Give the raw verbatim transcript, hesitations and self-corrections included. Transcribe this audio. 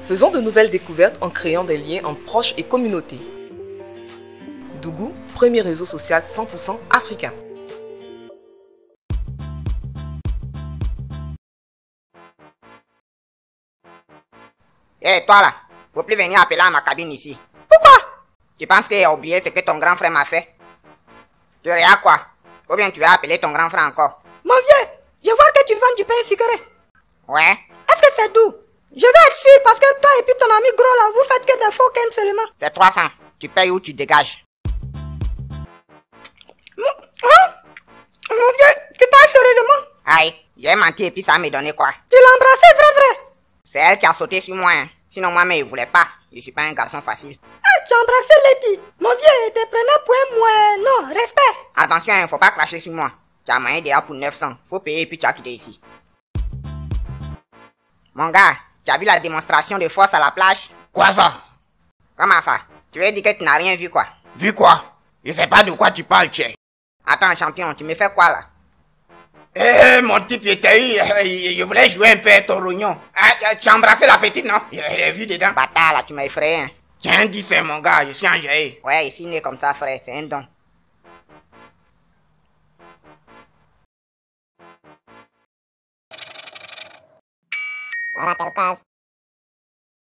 Faisons de nouvelles découvertes en créant des liens entre proches et communautés. Dougou, premier réseau social cent pour cent africain. Hé, hey, toi là, faut plus venir appeler à ma cabine ici. Pourquoi? Tu penses qu'il a oublié ce que ton grand frère m'a fait? Tu regardes quoi? Ou bien tu vas appeler ton grand frère encore? Mon vieux, je vois que tu vends du pain sucré. Ouais. Est-ce que c'est doux? Je vais être sûr parce que toi et puis ton ami gros là, vous faites que des faux ken seulement. C'est trois cents. Tu payes ou tu dégages. Hein? Mon vieux, tu parles sérieusement? Aïe, j'ai menti et puis ça m'a donné quoi? Tu l'as embrassé, vrai vrai? C'est elle qui a sauté sur moi. Hein. Sinon moi-même il voulait pas. Je suis pas un garçon facile. Ah, tu as embrassé Letty. Mon vieux, te prenais pour un mouais. Non, respect. Attention, hein, faut pas cracher sur moi. Tu as moyen déjà pour neuf cents. Faut payer et puis tu as quitté ici. Mon gars, tu as vu la démonstration de force à la plage? Quoi ça? Comment ça? Tu veux dire que tu n'as rien vu quoi? Vu quoi? Je sais pas de quoi tu parles, tchè. Attends, champion, tu me fais quoi là? Eh, hey, mon type, il était eu, je voulais jouer un peu à ton rognon. Ah, tu as embrassé la petite, non? J'ai vu dedans. Bâtard là, tu m'as effrayé. Hein. Tiens, un dix, mon gars, je suis enjaillé. Ouais, ici, né comme ça, frère, c'est un don. Voilà, t'es le casse.